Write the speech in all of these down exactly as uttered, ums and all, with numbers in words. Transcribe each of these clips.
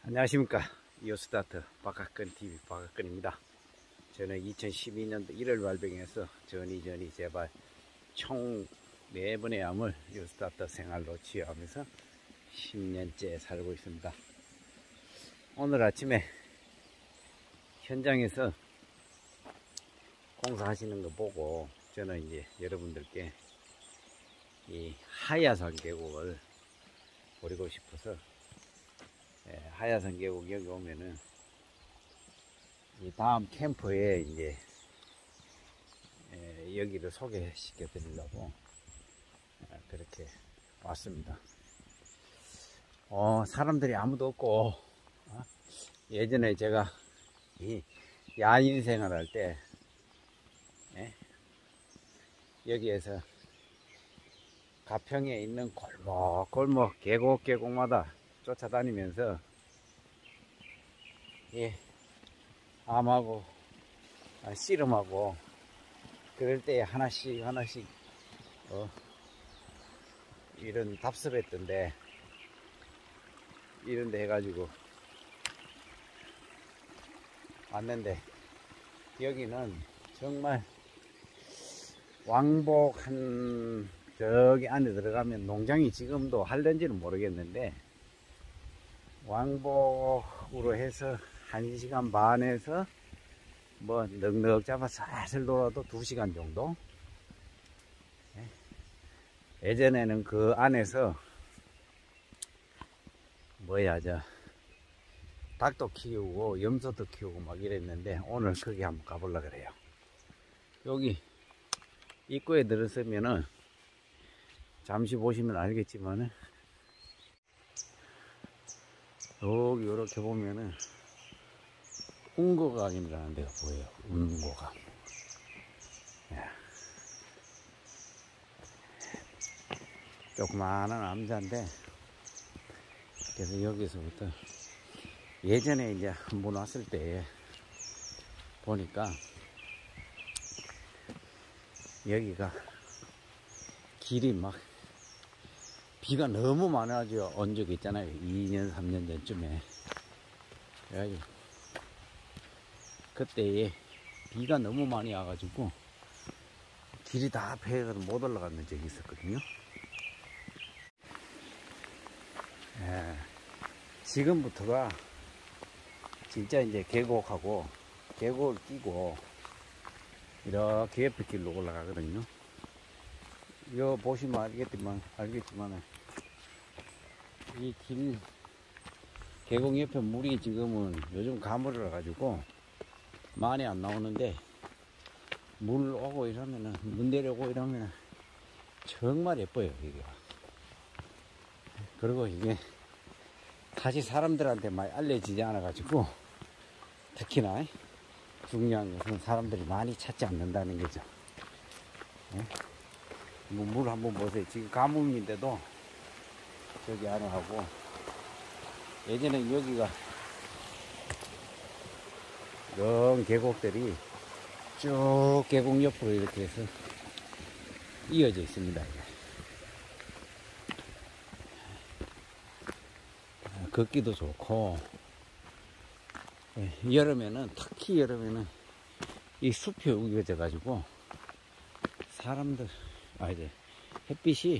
안녕하십니까. 이오스타트 박학근티비 박학근입니다. 저는 이천십이 년도 일월 발병해서 전이 전이 제발 총 네 번의 암을 이오스타트 생활로 치유하면서 십 년째 살고 있습니다. 오늘 아침에 현장에서 공사하시는 거 보고 저는 이제 여러분들께 이 하야산 계곡을 보리고 싶어서, 예, 하야산 계곡 여기 오면은 이 다음 캠프에 이제 예, 여기를 소개시켜 드리려고 예, 그렇게 왔습니다. 어, 사람들이 아무도 없고, 어? 예전에 제가 이 야인 생활할 때 예, 여기에서 가평에 있는 골목 골목 계곡 계곡마다 쫓아다니면서 예, 암하고 아, 씨름하고 그럴 때 하나씩 하나씩 어, 이런 답습했던데, 이런데 해가지고 왔는데 여기는 정말 왕복 한 저기 안에 들어가면 농장이 지금도 할는지는 모르겠는데 왕복으로 해서 한 시간 반에서 뭐 넉넉 잡아 살살 돌아도 두 시간 정도. 예전에는 그 안에서 뭐야 저 닭도 키우고 염소도 키우고 막 이랬는데 오늘 거기 한번 가보려고 그래요. 여기 입구에 들어서면은 잠시 보시면 알겠지만은 여기 이렇게 보면은 운고강이라는 데가 보여요. 운고강. 조그마한 암자인데, 그래서 여기서부터 예전에 이제 한번 왔을 때 보니까 여기가 길이 막 비가 너무 많아져 온 적이 있잖아요. 이 년 삼 년 전쯤에. 그래가지고 그때에 비가 너무 많이 와가지고 길이 다 패여서 못 올라가는 적이 있었거든요. 예, 지금부터가 진짜 이제 계곡하고 계곡을 끼고 이렇게 옆에 길로 올라가거든요. 이거 보시면 알겠지만 알겠지만 이 길 계곡 옆에 물이 지금은 요즘 가물어 가지고 많이 안 나오는데, 물 오고 이러면은 물 내려오고 이러면은 정말 예뻐요 여기가. 그리고 이게 사실 사람들한테 많이 알려지지 않아 가지고 특히나 중요한 것은 사람들이 많이 찾지 않는다는 거죠. 네? 뭐 물 한번 보세요. 지금 가뭄인데도 저기 안에 하고, 예전에 여기가 이런 계곡들이 쭉 계곡 옆으로 이렇게 해서 이어져 있습니다. 걷기도 좋고, 여름에는 특히 여름에는 이 숲이 우겨져 가지고 사람들 아 이제 햇빛이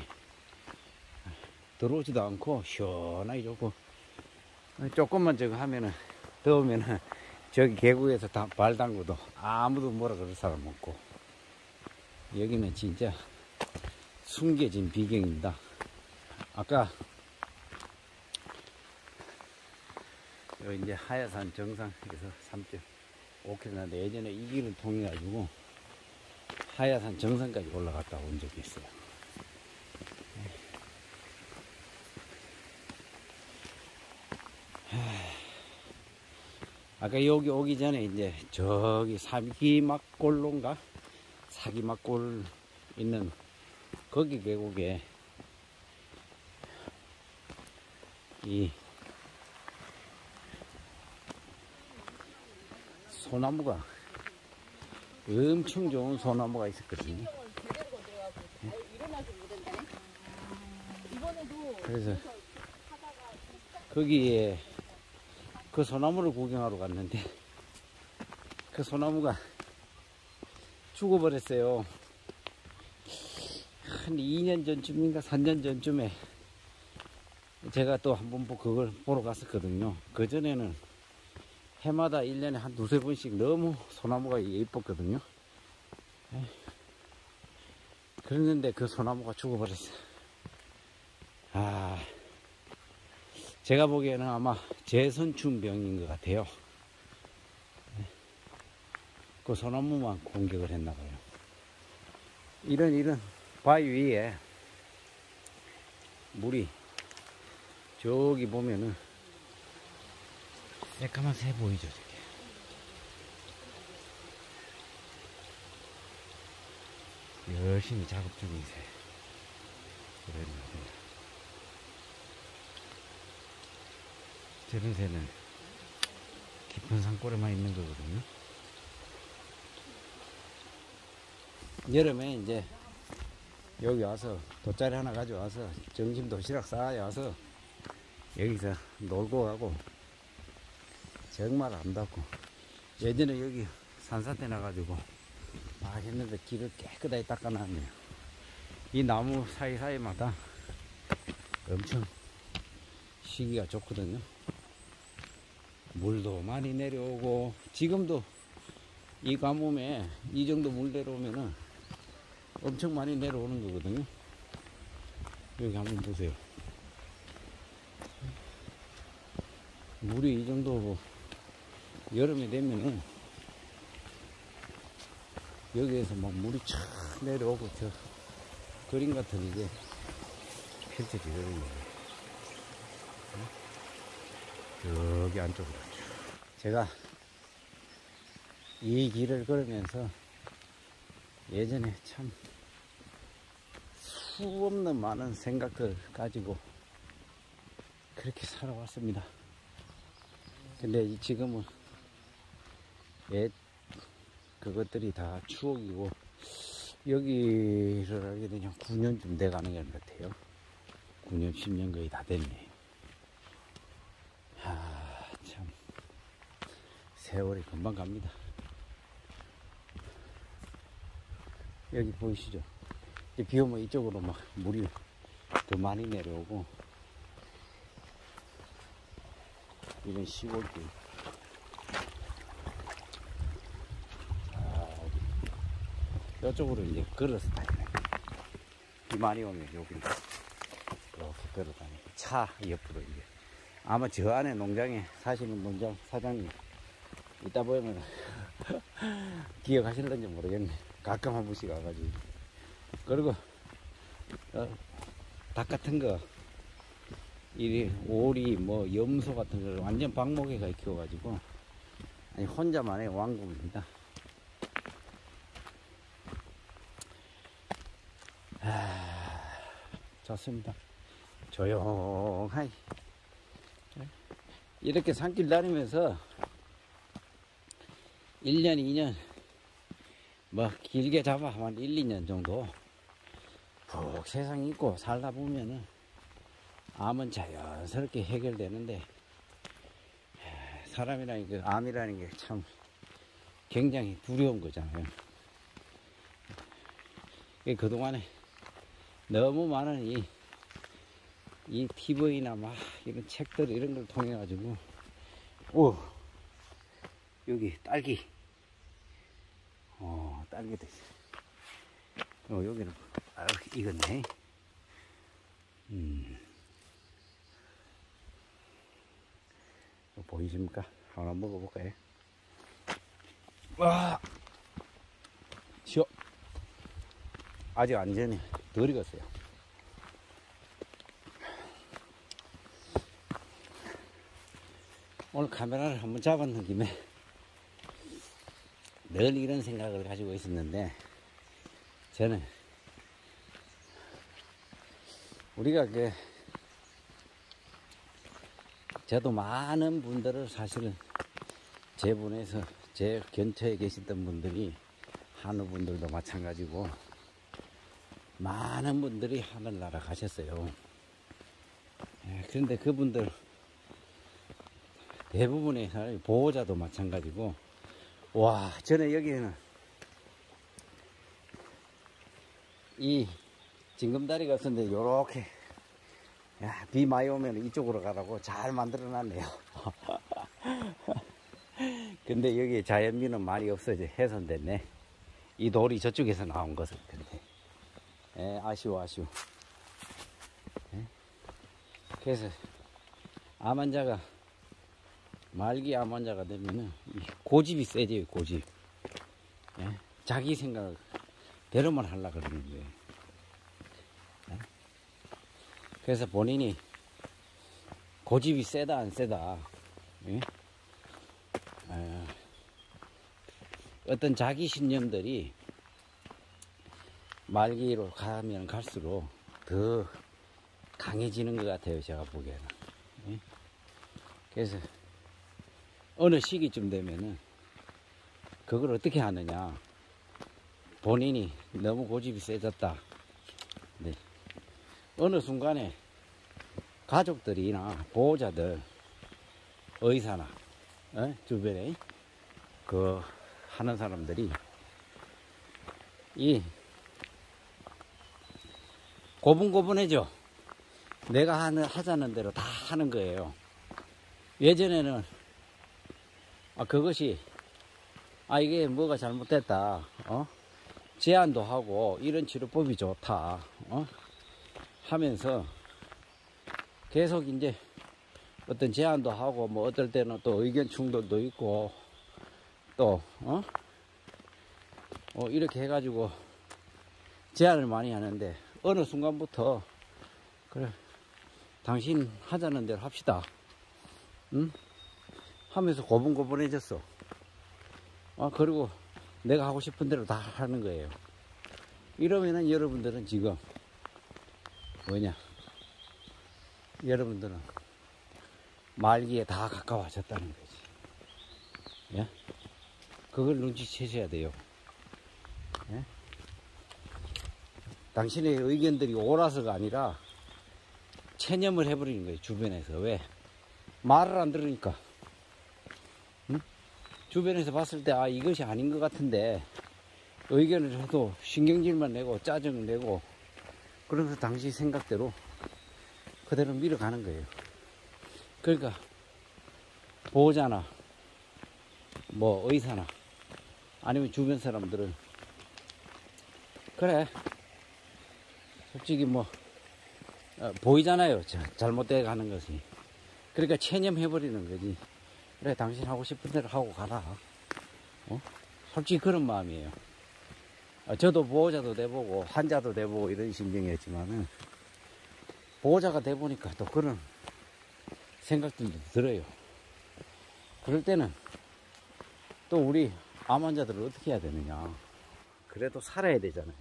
들어오지도 않고 시원하게 좋고, 조금만 저거 하면은 더우면은 저기 계곡에서 다 발 담그도 아무도 뭐라 그럴 사람 없고, 여기는 진짜 숨겨진 비경입니다. 아까 여기 이제 하야산 정상에서 삼 점 오 킬로미터인데 예전에 이 길을 통해 가지고 하야산 정상까지 올라갔다 온 적이 있어요. 아까 여기 오기 전에 이제 저기 사기막골로인가 사기막골 있는 거기 계곡에 이 소나무가 엄청 좋은 소나무가 있었거든요. 그래서 거기에 그 소나무를 구경하러 갔는데 그 소나무가 죽어버렸어요. 한 이 년 전쯤인가 삼 년 전쯤에 제가 또 한번 그걸 보러 갔었거든요. 그전에는 해마다 일 년에 한 두세 번씩 너무 소나무가 예뻤거든요. 그랬는데 그 소나무가 죽어버렸어요. 아, 제가 보기에는 아마 재선충병인 것 같아요. 그 소나무만 공격을 했나봐요. 이런 이런 바위 위에 물이 저기 보면은 새까만 새 보이죠, 저게. 열심히 작업 중인 새. 그런 저런 새는 깊은 산골에만 있는 거거든요. 여름에 이제 여기 와서 돗자리 하나 가져와서 점심 도시락 싸와서 여기서 놀고 가고 정말 아름답고, 예전에 여기 산사태 나가지고 막 했는데 길을 깨끗하게 닦아놨네요. 이 나무 사이사이마다 엄청 시기가 좋거든요. 물도 많이 내려오고, 지금도 이 가뭄에 이 정도 물 내려오면은 엄청 많이 내려오는 거거든요. 여기 한번 보세요. 물이 이 정도 여름에 되면은 여기에서 막 물이 촥 내려오고 저 그림 같은 게 펼쳐지거든요. 여기 안쪽으로 제가 이 길을 걸으면서 예전에 참 수없는 많은 생각들 가지고 그렇게 살아왔습니다. 근데 지금은 옛 그것들이 다 추억이고, 여기를 알게 되면 구 년쯤 돼가는 것 같아요. 구 년, 십 년 거의 다 됐네. 아, 참 세월이 금방 갑니다. 여기 보이시죠? 비 오면 이쪽으로 막 물이 더 많이 내려오고, 이런 시골길. 자, 이쪽으로 이제 걸어서 다니네. 비 많이 오면 여기로 이렇게 걸어 다니고, 차 옆으로 이제. 아마 저 안에 농장에 사시는 농장 사장님 이따 보면 기억하실런지 모르겠네. 가끔 한 번씩 와가지고. 그리고 어, 닭 같은 거, 이 오리 뭐 염소 같은 걸 완전 방목에가 키워가지고, 아니 혼자만의 왕국입니다. 아, 좋습니다. 조용하게 이렇게 산길 다니면서 일 년, 이 년, 뭐 길게 잡아 한 일, 이 년 정도 푹 세상 있고 살다 보면은 암은 자연스럽게 해결되는데, 사람이라는 게, 암이라는 게 참 굉장히 두려운 거잖아요. 그동안에 너무 많은 이, 이 티비나 막 이런 책들 이런 걸 통해 가지고, 오, 여기 딸기, 어, 딸기도 있어. 어, 여기는, 아, 익었네. 음. 보이십니까? 하나 먹어볼까요? 와! 시원! 아직 완전히 덜 익었어요. 오늘 카메라를 한번 잡았는 김에 늘 이런 생각을 가지고 있었는데, 저는 우리가 그 저도 많은 분들을 사실은 제 분에서 제 근처에 계시던 분들이, 한우 분들도 마찬가지고 많은 분들이 하늘나라 가셨어요. 예, 그런데 그분들 대부분의 사람이 보호자도 마찬가지고. 와, 전에 여기는 이 징검다리가 없었는데 요렇게, 야, 비 많이 오면 이쪽으로 가라고 잘 만들어 놨네요. 근데 여기 자연비는 많이 없어져 훼손됐네. 이 돌이 저쪽에서 나온 것을 텐데. 예, 아쉬워 아쉬워. 예? 그래서 암 환자가, 말기 암 환자가 되면은 고집이 세져요. 고집. 예? 자기 생각대로만 하려고 그러는 거예요. 예? 그래서 본인이 고집이 세다 안 세다, 예? 어, 어떤 자기 신념들이 말기로 가면 갈수록 더 강해지는 것 같아요. 제가 보기에는. 예? 그래서 어느 시기쯤 되면은 그걸 어떻게 하느냐, 본인이 너무 고집이 세졌다. 네. 어느 순간에 가족들이나 보호자들, 의사나 어? 주변에 그 하는 사람들이 이 고분고분해져. 내가 하는, 하자는 대로 다 하는 거예요. 예전에는 아 그것이 아 이게 뭐가 잘못됐다, 어? 제한도 하고 이런 치료법이 좋다, 어? 하면서 계속 이제 어떤 제한도 하고, 뭐 어떨 때는 또 의견 충돌도 있고, 또 어? 어 이렇게 해가지고 제한을 많이 하는데, 어느 순간부터 그래 당신 하자는 대로 합시다, 응? 하면서 고분고분해졌어. 아 그리고 내가 하고 싶은 대로 다 하는 거예요. 이러면은 여러분들은 지금 뭐냐, 여러분들은 말기에 다 가까워졌다는 거지. 예? 그걸 눈치채셔야 돼요. 예? 당신의 의견들이 옳아서가 아니라 체념을 해버리는 거예요. 주변에서. 왜? 말을 안 들으니까. 응? 주변에서 봤을 때 아 이것이 아닌 것 같은데 의견을 해도 신경질만 내고 짜증을 내고, 그러면서 당신 생각대로 그대로 밀어가는 거예요. 그러니까 보호자나 뭐 의사나 아니면 주변 사람들은 그래 솔직히 뭐 어, 보이잖아요. 잘못돼 가는 것이. 그러니까 체념해버리는 거지. 그래 당신 하고 싶은 대로 하고 가라, 어? 솔직히 그런 마음이에요. 어, 저도 보호자도 돼보고 환자도 돼보고 이런 심정이었지만은 보호자가 돼보니까 또 그런 생각들도 들어요. 그럴 때는 또 우리 암 환자들을 어떻게 해야 되느냐, 그래도 살아야 되잖아요.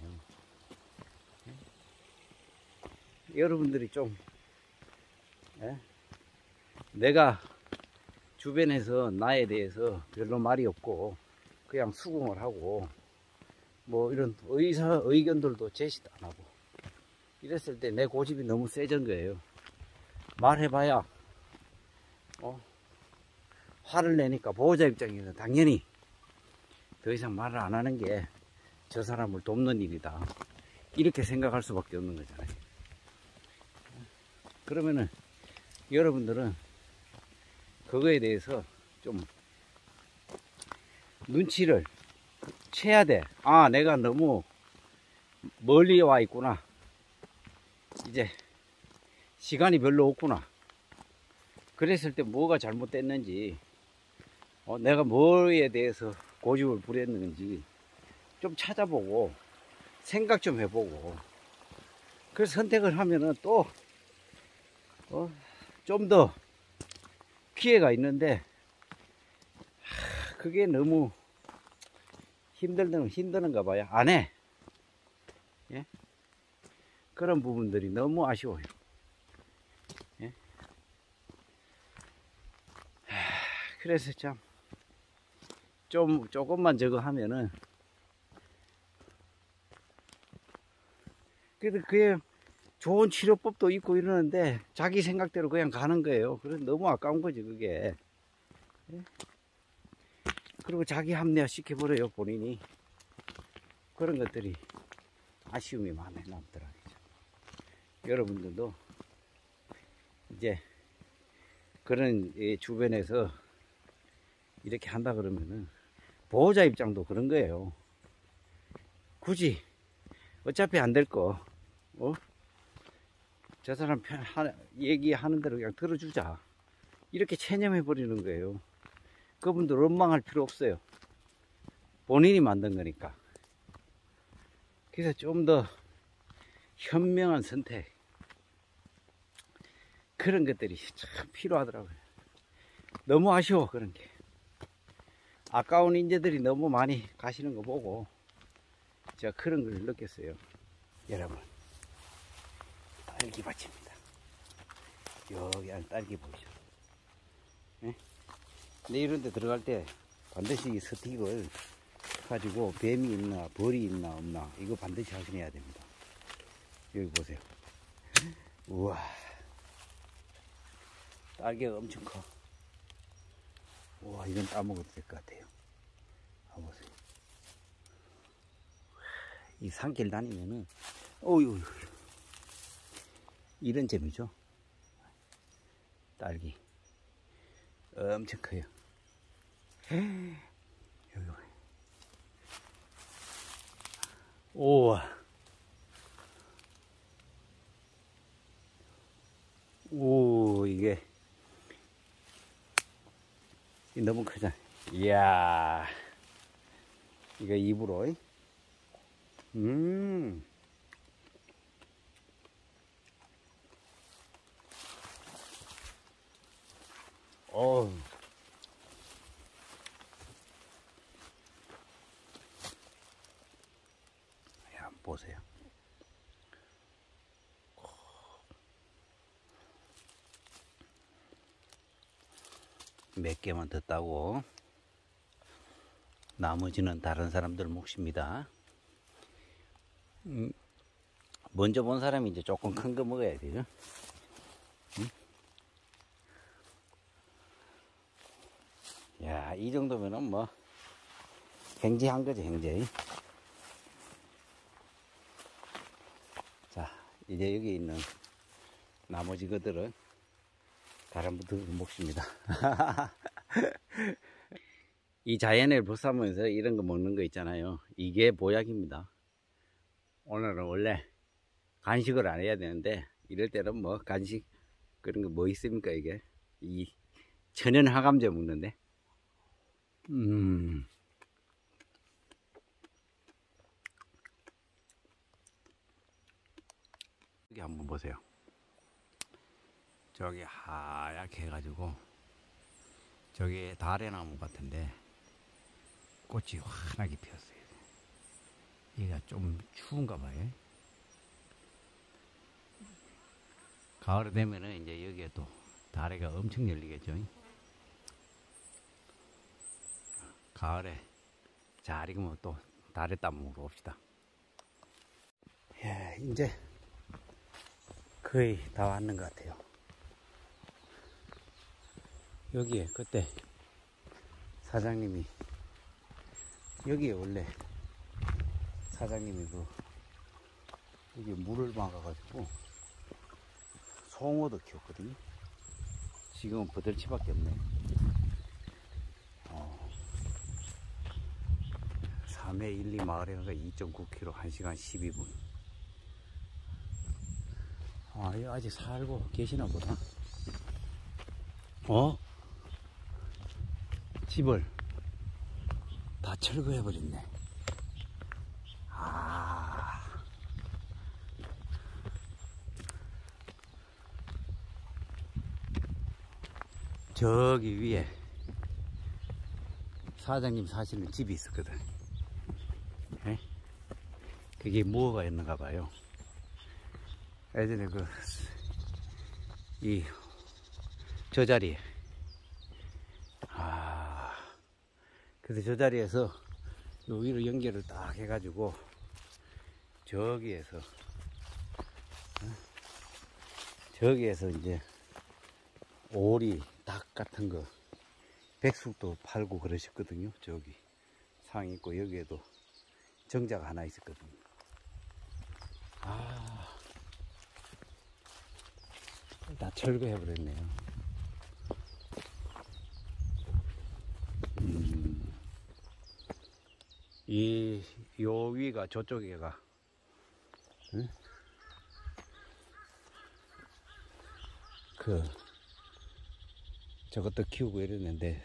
여러분들이 좀 예? 내가 주변에서 나에 대해서 별로 말이 없고 그냥 수긍을 하고 뭐 이런 의사 의견들도 제시도 안 하고 이랬을 때 내 고집이 너무 세진 거예요. 말해봐야 어? 화를 내니까 보호자 입장에서 당연히 더 이상 말을 안 하는 게 저 사람을 돕는 일이다, 이렇게 생각할 수밖에 없는 거잖아요. 그러면은 여러분들은 그거에 대해서 좀 눈치를 채야 돼. 아 내가 너무 멀리 와 있구나, 이제 시간이 별로 없구나. 그랬을 때 뭐가 잘못됐는지, 어, 내가 뭐에 대해서 고집을 부렸는지 좀 찾아보고 생각 좀 해보고, 그래서 선택을 하면은 또 어, 좀 더 피해가 있는데 하, 그게 너무 힘들든 힘드는가 봐요. 안 해. 예? 그런 부분들이 너무 아쉬워요. 예? 하, 그래서 참 좀 조금만 저거 하면은, 그래도 그게 좋은 치료법도 있고 이러는데 자기 생각대로 그냥 가는 거예요. 그래서 너무 아까운 거지 그게. 예? 그리고 자기 합리화 시켜버려요, 본인이. 그런 것들이 아쉬움이 많이 남더라고요. 여러분들도 이제 그런 주변에서 이렇게 한다 그러면은 보호자 입장도 그런 거예요. 굳이 어차피 안 될 거, 어? 저 사람 편, 하, 얘기하는 대로 그냥 들어주자. 이렇게 체념해 버리는 거예요. 그분들 원망할 필요 없어요. 본인이 만든 거니까. 그래서 좀 더 현명한 선택, 그런 것들이 참 필요하더라고요. 너무 아쉬워, 그런 게. 아까운 인재들이 너무 많이 가시는 거 보고 제가 그런 걸 느꼈어요. 여러분, 딸기밭입니다. 여기 안에 딸기 보이죠? 네? 근데 이런 데 들어갈 때 반드시 이 스틱을 가지고 뱀이 있나 벌이 있나 없나 이거 반드시 확인해야 됩니다. 여기 보세요. 우와, 딸기가 엄청 커. 우와, 이건 따먹어도 될 것 같아요. 봐보세요. 이 산길 다니면은 어유 이런 재미죠. 딸기 엄청 커요. 여기 우와, 오, 이게 너무 크잖아. 이야, 이거 입으로, 음, 어, 야, 보세요. 몇 개만 더 따고 나머지는 다른 사람들 몫입니다. 음, 먼저 본 사람이 이제 조금 큰 거 먹어야 돼요. 음? 야, 이 정도면은 뭐 행제한 거지, 행제. 자, 이제 여기 있는 나머지 것들은 다른 분들 몫입니다. 이 자연을 벗삼으면서 이런 거 먹는 거 있잖아요. 이게 보약입니다. 오늘은 원래 간식을 안 해야 되는데 이럴 때는 뭐 간식 그런 거 뭐 있습니까? 이게 이 천연 항암제 먹는데 음 여기 한번 보세요. 저기 하얗게 해가지고 저기 다래나무 같은데 꽃이 환하게 피었어요. 얘가 좀 추운가 봐요. 가을이 되면은 이제 여기에 또 다래가 엄청 열리겠죠. 가을에 잘 익으면 또 다래 따 먹으러 옵시다. 예, 이제 거의 다 왔는 것 같아요. 여기에 그때 사장님이 여기에 원래 사장님이 그 여기 물을 막아가지고 송어도 키웠거든요. 지금은 버들치밖에 없네. 어, 삼 회 일, 이 마을에 가서 이 점 구 킬로미터 한 시간 십이 분. 아, 여기 아직 살고 계시나 보다. 어? 집을 다 철거해버렸네. 아. 저기 위에 사장님 사시는 집이 있었거든. 에? 그게 뭐가 있는가 봐요. 예전에 그, 이, 저 자리에. 아, 그래서 저 자리에서 요 위로 연결을 딱 해가지고, 저기에서, 어? 저기에서 이제, 오리, 닭 같은 거, 백숙도 팔고 그러셨거든요. 저기 상 있고 여기에도 정자가 하나 있었거든요. 아, 다 철거해버렸네요. 음, 이, 요 위가 저쪽에가, 응? 그, 저것도 키우고 이랬는데,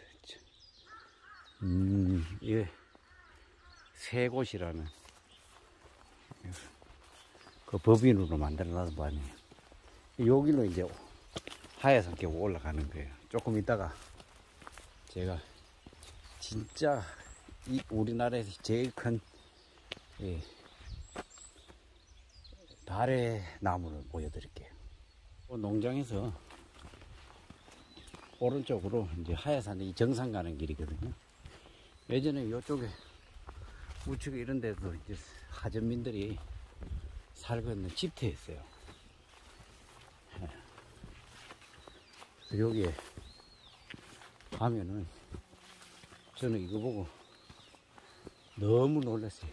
음, 예, 세 곳이라는, 그 법인으로 만들어놔서 뭐 아니에요. 여기로 이제 하야산 계곡 올라가는 거예요. 조금 있다가 제가 진짜 이 우리나라에서 제일 큰 예, 달의 나무를 보여드릴게요. 농장에서 오른쪽으로 이제 하야산 이 정상 가는 길이거든요. 예전에 이쪽에 우측에 이런 데도 이제 하전민들이 살고 있는 집터였어요. 여기에 가면은 저는 이거 보고 너무 놀랐어요.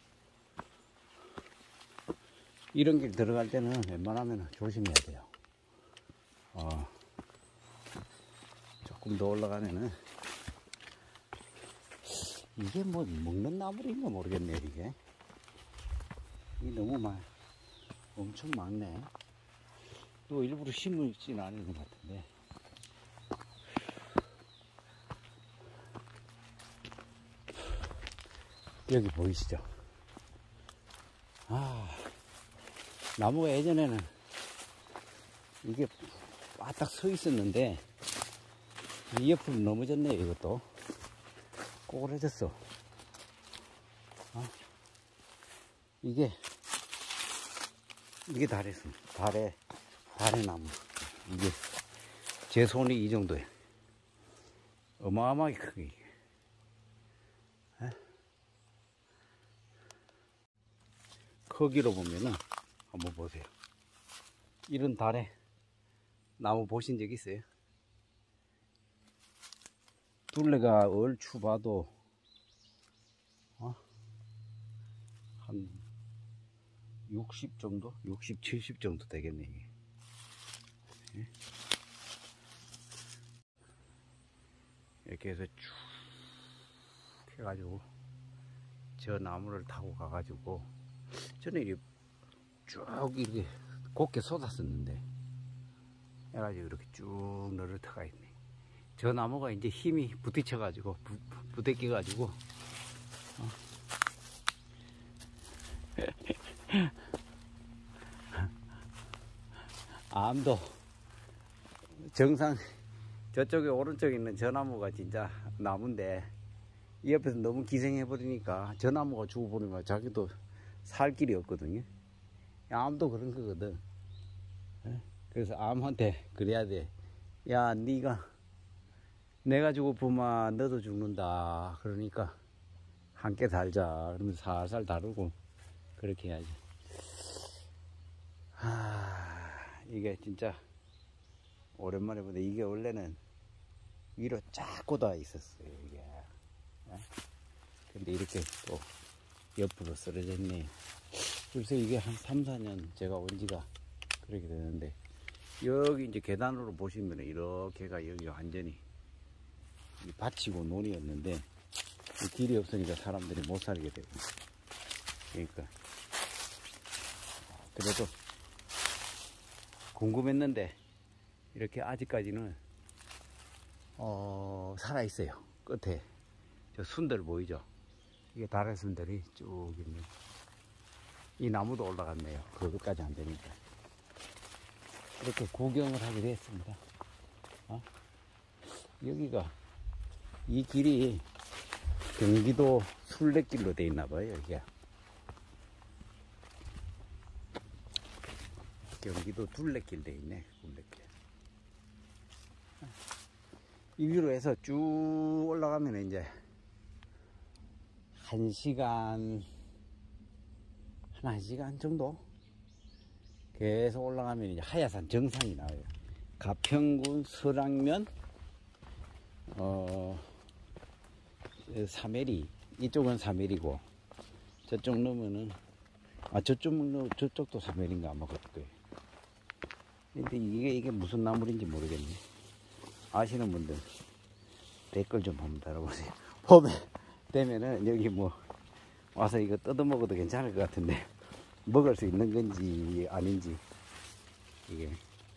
이런 길 들어갈 때는 웬만하면 조심해야 돼요. 어, 조금 더 올라가면은 이게 뭐 먹는 나물인가 모르겠네. 이게 이게 너무 많 엄청 많네. 또 일부러 심을지는 않은 것 같은데. 여기 보이시죠? 아, 나무가 예전에는 이게 바닥 서 있었는데 이 옆으로 넘어졌네. 이것도 꼬그라졌어. 어? 이게 이게 달했습니다. 달의 달의 나무. 이게 제 손이 이 정도예요. 어마어마하게 크게 이게. 에? 크기로 보면은 한번 보세요. 이런 달에 나무 보신 적 있어요? 둘레가 얼추 봐도 어? 한 육십 정도? 육십, 칠십 정도 되겠네 이게. 예? 이렇게 해서 쭉 해가지고 저 나무를 타고 가가지고 저는 이렇게 쭉 이렇게 곱게 쏟았었는데 해가지고 이렇게 쭉 너를 터가 있네. 저 나무가 이제 힘이 부딪혀가지고 부, 부대껴가지고 어. 암도 정상 저쪽에 오른쪽에 있는 저 나무가 진짜 나무인데 이 옆에서 너무 기생해버리니까 저 나무가 죽어버리면 자기도 살 길이 없거든요. 암도 그런 거거든. 그래서 암한테 그래야 돼. 야, 네가 내가 죽어보면 너도 죽는다. 그러니까 함께 살자. 그러면서 살살 다루고 그렇게 해야지. 하, 이게 진짜 오랜만에 보는데 이게 원래는 위로 쫙 꽂아 있었어요. 이게. 근데 이렇게 또 옆으로 쓰러졌네. 그래서 이게 한 삼, 사 년 제가 온 지가 그렇게 되는데 여기 이제 계단으로 보시면 이렇게가 여기 완전히 밭이고 논이었는데 길이 없으니까 사람들이 못 살게 되고. 그러니까 그래도 궁금했는데 이렇게 아직까지는 어 살아 있어요. 끝에 저 순들 보이죠? 이게 다른 순들이 쭉 있네. 이 나무도 올라갔네요. 그것까지 안 되니까. 이렇게 구경을 하게 됐습니다. 어? 여기가 이 길이 경기도 순례길로 돼 있나 봐요. 여기가 경기도 둘레길 돼 있네. 둘레길. 이 위로 해서 쭉 올라가면 이제 한 시간 한 1시간 정도 계속 올라가면 이제 하야산 정상이 나와요. 가평군 설악면 어, 사메리, 이쪽은 사메리고, 저쪽 넘으면은, 아, 저쪽, 넘- 저쪽도 사메리인가 아마 그럴 거예요. 근데 이게, 이게 무슨 나물인지 모르겠네. 아시는 분들 댓글 좀 한번 달아보세요. 봄에 되면은 여기 뭐 와서 이거 뜯어 먹어도 괜찮을 것 같은데, 먹을 수 있는 건지 아닌지, 이게.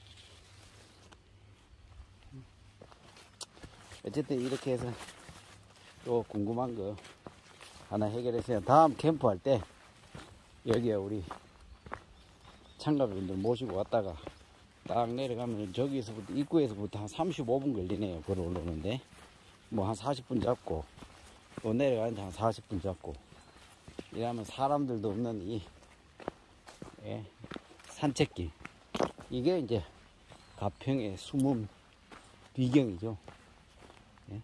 어쨌든 이렇게 해서 또 궁금한 거 하나 해결했어요. 다음 캠프 할 때 여기에 우리 참가분들 모시고 왔다가 딱 내려가면 저기서부터 입구에서부터 한 삼십오 분 걸리네요. 걸어 올라오는데 뭐 한 사십 분 잡고 또 내려가는데 한 사십 분 잡고 이러면 사람들도 없는 이 예, 산책길, 이게 이제 가평의 숨은 비경이죠. 예.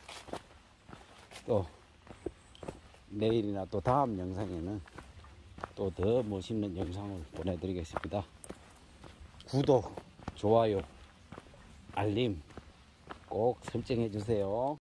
또 내일이나 또 다음 영상에는 또 더 멋있는 영상을 보내드리겠습니다. 구독, 좋아요, 알림 꼭 설정해 주세요.